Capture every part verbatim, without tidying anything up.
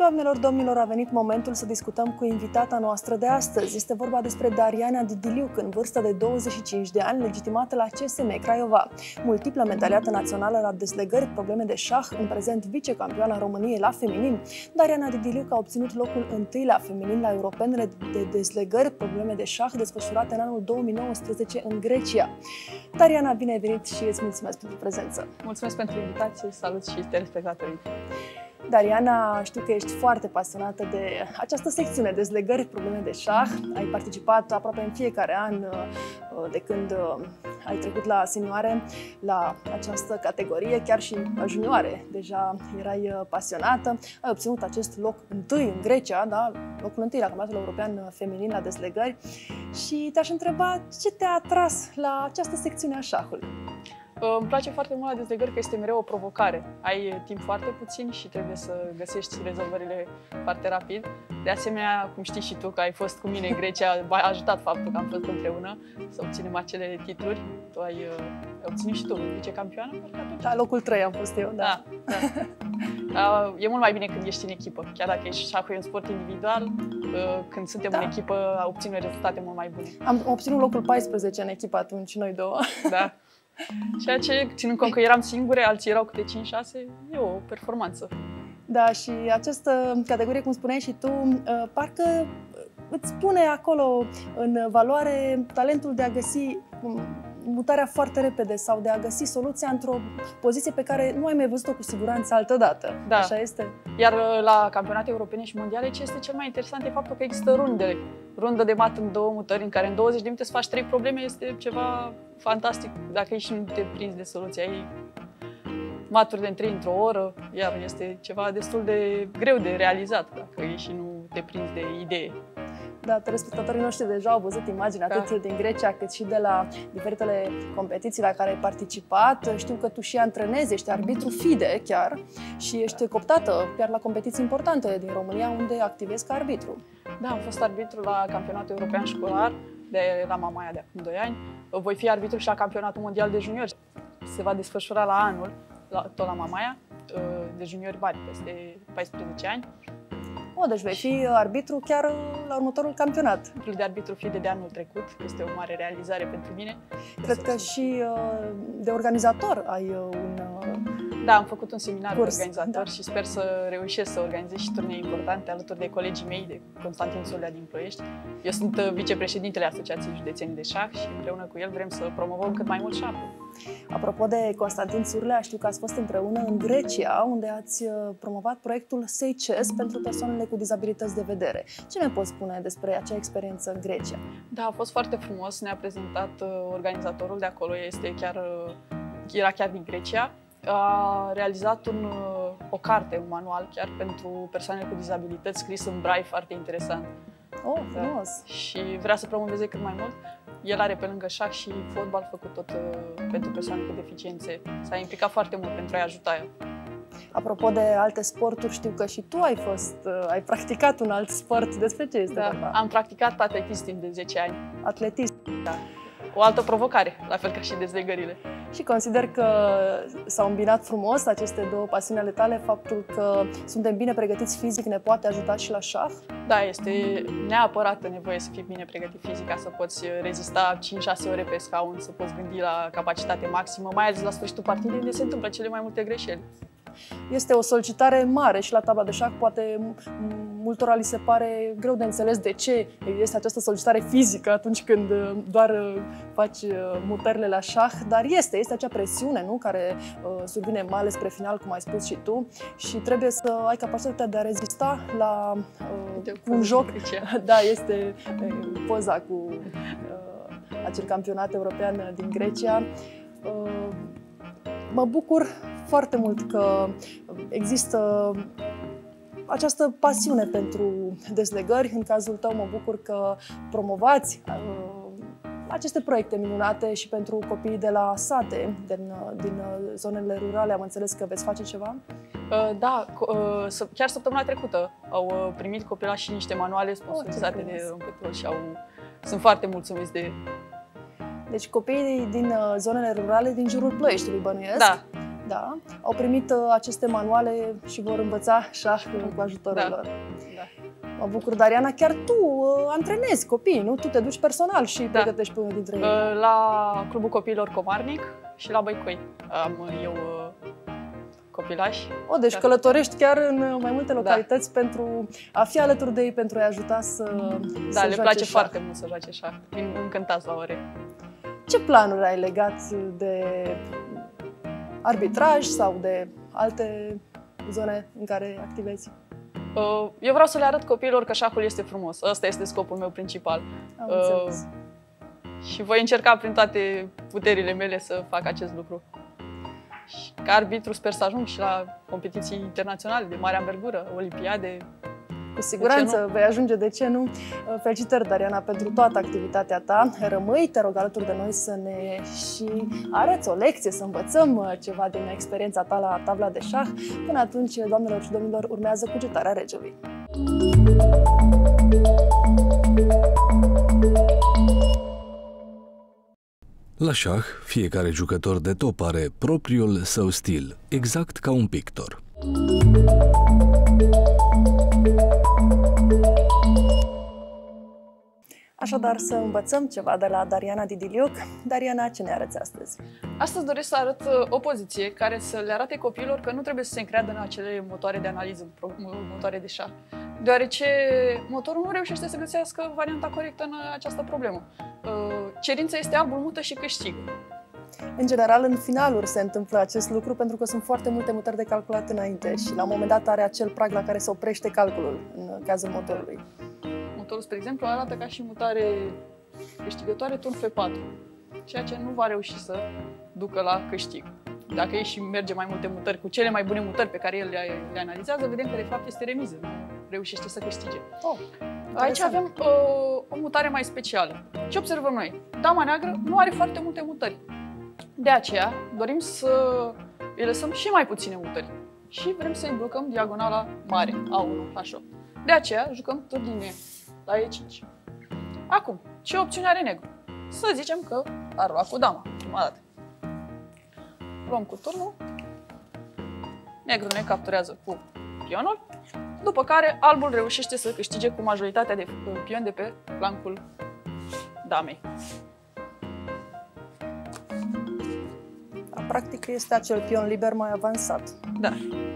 Doamnelor, domnilor, a venit momentul să discutăm cu invitata noastră de astăzi. Este vorba despre Dariana Didiliuc, în vârstă de douăzeci și cinci de ani, legitimată la C S M Craiova. Multiplă medaliată națională la dezlegări, probleme de șah, în prezent vicecampioana României la feminin. Dariana Didiliuc a obținut locul întâi la feminin la europenele de dezlegări, probleme de șah, desfășurate în anul două mii nouăsprezece în Grecia. Dariana, bine ai venit și îți mulțumesc pentru prezență. Mulțumesc pentru invitație, salut și telespectatorii. Dariana, știu că ești foarte pasionată de această secțiune, dezlegări, probleme de șah. Ai participat aproape în fiecare an de când ai trecut la senioare la această categorie, chiar și la junioare. Deja erai pasionată, ai obținut acest loc întâi în Grecia, da? Locul întâi la Campionatul European Feminin la dezlegări. Și te-aș întreba ce te-a atras la această secțiune a șahului? Îmi place foarte mult la dezlegări că este mereu o provocare. Ai timp foarte puțin și trebuie să găsești rezolvările foarte rapid. De asemenea, cum știi și tu că ai fost cu mine în Grecia, m-a ajutat faptul că am fost împreună să obținem acele titluri. Tu ai, ai obținut și tu vicecampioană? Da, locul trei am fost eu, da. da, da. E mult mai bine când ești în echipă. Chiar dacă ești șahul un sport individual, când suntem da. în echipă, obținem rezultate mult mai bune. Am obținut locul paisprezece în echipă atunci, noi două. Da. Ceea ce, ținând cont că eram singure, alții erau câte cinci șase, e o performanță. Da, și această categorie, cum spuneai și tu, parcă îți pune acolo în valoare talentul de a găsi mutarea foarte repede sau de a găsi soluția într-o poziție pe care nu ai mai văzut-o cu siguranță altădată. Da. Așa este? Iar la campionate europene și mondiale, ce este cel mai interesant e faptul că există rundele. Rundă de mat în două mutări, în care în douăzeci de minute să faci trei probleme, este ceva fantastic. Dacă ești și nu te prinzi de soluție, ai maturi de trei într-o oră, iar este ceva destul de greu de realizat dacă ești și nu te prinzi de idee. Da, telespectatorii noștri deja au văzut imagini atât da. din Grecia cât și de la diferitele competiții la care ai participat. Știu că tu și antrenezi, ești arbitru FIDE chiar și ești cooptată chiar la competiții importante din România unde activezi ca arbitru. Da, am fost arbitru la campionatul european școlar de la Mamaia de acum doi ani. Voi fi arbitru și la campionatul mondial de juniori. Se va desfășura la anul, la, tot la Mamaia, de juniori mari, peste paisprezece ani. O, deci vei fi arbitru chiar la următorul campionat. Titlul de arbitru FIDE de anul trecut este o mare realizare pentru mine. Cred că și de organizator ai un Da, am făcut un seminar curs, de organizator da. și sper să reușesc să organizez și turnee importante alături de colegii mei, de Constantin Sulea din Ploiești. Eu sunt vicepreședintele Asociației Județene de Șah și împreună cu el vrem să promovăm cât mai mult șahul. Apropo de Constantin Țurlea, știu că ați fost împreună în Grecia, unde ați promovat proiectul SEICES pentru persoanele cu dizabilități de vedere. Ce ne poți spune despre acea experiență în Grecia? Da, a fost foarte frumos. Ne-a prezentat organizatorul de acolo, este chiar, era chiar din Grecia. A realizat un, o carte, un manual chiar pentru persoanele cu dizabilități, scris în braille, foarte interesant. Oh, frumos! Da. Și vrea să promoveze cât mai mult. El are pe lângă șah și fotbal făcut tot uh, pentru persoane cu deficiențe. S-a implicat foarte mult pentru a-i ajuta el. Apropo de alte sporturi, știu că și tu ai fost, uh, ai practicat un alt sport. Despre ce este da, vorba? Am practicat atletism timp de zece ani. Atletism? Da. O altă provocare, la fel ca și dezlegările. Și consider că s-au îmbinat frumos aceste două pasiuni ale tale, faptul că suntem bine pregătiți fizic ne poate ajuta și la șah? Da, este neapărat nevoie să fii bine pregătit fizic ca să poți rezista cinci șase ore pe scaun, să poți gândi la capacitate maximă, mai ales la sfârșitul partidei, unde se întâmplă cele mai multe greșeli. Este o solicitare mare și la tabla de șah, poate multora li se pare greu de înțeles de ce este această solicitare fizică atunci când doar faci mutările la șah, dar este, este acea presiune, nu? Care uh, survine mai ales spre final, cum ai spus și tu, și trebuie să ai capacitatea de a rezista la uh, un joc. Da, este uh, poza cu uh, acel campionat european din Grecia. Uh, mă bucur foarte mult că există această pasiune pentru dezlegări. În cazul tău mă bucur că promovați uh, aceste proiecte minunate și pentru copiii de la sate, din, din zonele rurale. Am înțeles că veți face ceva? Uh, da, uh, chiar săptămâna trecută au primit copilașii niște manuale sponsorizate oh, de Rompetrol și au, sunt foarte mulțumiți de... Deci copiii din zonele rurale din jurul Ploieștiului, bănuiesc? Da. Da, au primit uh, aceste manuale și vor învăța șah cu ajutorul Da. lor. Da. Mă bucur, Dariana, chiar tu uh, antrenezi copii, nu? Tu te duci personal și Da. pregătești pe unul dintre ei. Uh, La Clubul Copiilor Comarnic și la Băicoi am eu uh, copilași. O, deci Da. călătorești chiar în mai multe localități da. pentru a fi alături de ei, pentru a-i ajuta să Da, să le joace place șah. foarte mult să joace șah. Vin încântați la ore. Ce planuri ai legat de arbitraj sau de alte zone în care activezi? Uh, Eu vreau să le arăt copiilor că șahul este frumos. Ăsta este scopul meu principal. Am Uh, înțeles. Și voi încerca prin toate puterile mele să fac acest lucru. Și ca arbitru sper să ajung și la competiții internaționale de mare anvergură, olimpiade. Cu siguranță vei ajunge, de ce nu? Felicitări, Dariana, pentru toată activitatea ta. Rămâi, te rog, alături de noi să ne și arăți o lecție, să învățăm ceva din experiența ta la tabla de șah. Până atunci, doamnelor și domnilor, urmează Cugetarea Regelui. La șah, fiecare jucător de top are propriul său stil, exact ca un pictor. Așadar, să învățăm ceva de la Dariana Didiliuc. Dariana, ce ne arăți astăzi? Astăzi doresc să arăt o poziție care să le arate copiilor că nu trebuie să se încreadă în acele motoare de analiză, motoare de șah, deoarece motorul nu reușește să găsească varianta corectă în această problemă. Cerința este albul, mută și câștigă. În general, în finaluri se întâmplă acest lucru pentru că sunt foarte multe mutări de calculat înainte și la un moment dat are acel prag la care se oprește calculul în cazul motorului. Motorul, spre exemplu, arată ca și mutare câștigătoare turn F patru, ceea ce nu va reuși să ducă la câștig. Dacă ei și merge mai multe mutări cu cele mai bune mutări pe care el le, le analizează, vedem că de fapt este remiză, nu reușește să câștige. Oh, Aici avem uh, o mutare mai specială. Ce observăm noi? Dama neagră nu are foarte multe mutări. De aceea dorim să îi lăsăm și mai puține mutări și vrem să îi blocăm diagonala mare, A unu, H opt. De aceea jucăm turninie la E cinci. Acum, ce opțiune are negru? Să zicem că ar lua cu dama, prima dată. Luăm cu turnul, negru ne capturează cu pionul, după care albul reușește să câștige cu majoritatea de pioni de pe flancul damei. practic este acel pion liber mai avansat. Da.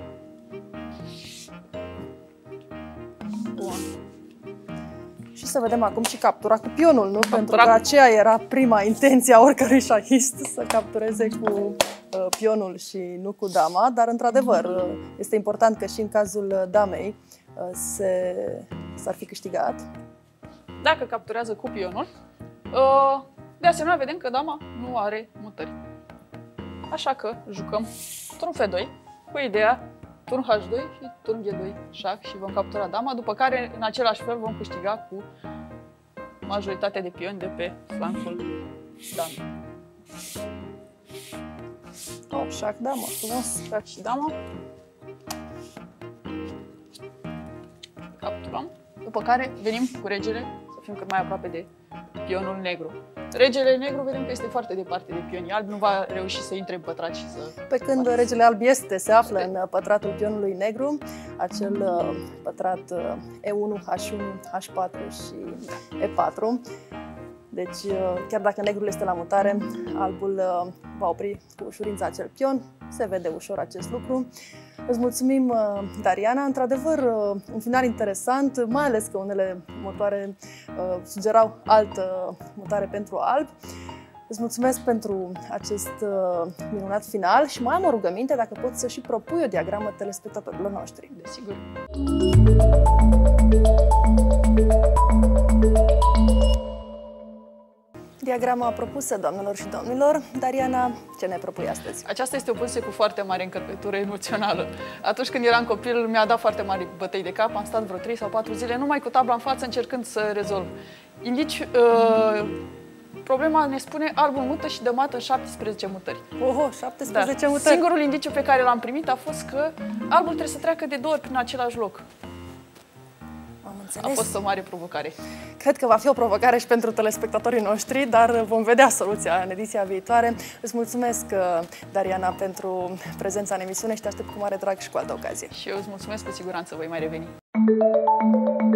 Bun. Și să vedem acum și captura cu pionul, nu? Captura Pentru că cu... aceea era prima intenție a oricărui șahist, să captureze cu uh, pionul și nu cu dama, dar într-adevăr uh, este important că și în cazul damei uh, se, s-ar fi câștigat. Dacă capturează cu pionul, uh, de asemenea vedem că dama nu are mutări. Așa că jucăm turn F doi cu ideea turn H doi și turn G doi șah și vom captura dama, după care în același fel vom câștiga cu majoritatea de pioni de pe flancul damei. Oh, șah, dama, frumos. Șah și dama. Capturăm, după care venim cu regele, să fim cât mai aproape de pionul negru. Regele negru vedem că este foarte departe de pionii albi, nu va reuși să intre în pătrat și să... Pe când poate regele alb este, se află în pătratul pionului negru, acel uh, pătrat uh, E unu, H unu, H patru și E patru. Deci, uh, chiar dacă negrul este la mutare, albul uh, va opri cu ușurință acel pion. Se vede ușor acest lucru. Îți mulțumim, uh, Dariana. Într-adevăr, uh, un final interesant, mai ales că unele motoare uh, sugerau altă mutare pentru alb. Îți mulțumesc pentru acest uh, minunat final și mai am o rugăminte, dacă poți să și propui o diagramă telespectatorilor noștri. Desigur. Diagrama propusă, doamnelor și domnilor. Dariana, ce ne propui astăzi? Aceasta este o poziție cu foarte mare încărcătură emoțională. Atunci când eram copil, mi-a dat foarte mari bătăi de cap, am stat vreo trei sau patru zile numai cu tabla în față încercând să rezolv. Indici, uh, problema ne spune albul mută și dămată în șaptesprezece mutări. Oho, șaptesprezece Da. mutări! Singurul indiciu pe care l-am primit a fost că albul trebuie să treacă de două ori prin același loc. Am înțeles. A fost o mare provocare. Cred că va fi o provocare și pentru telespectatorii noștri, dar vom vedea soluția în ediția viitoare. Îți mulțumesc, Dariana, pentru prezența în emisiune și te aștept cu mare drag și cu altă ocazie. Și eu îți mulțumesc, cu siguranță voi mai reveni.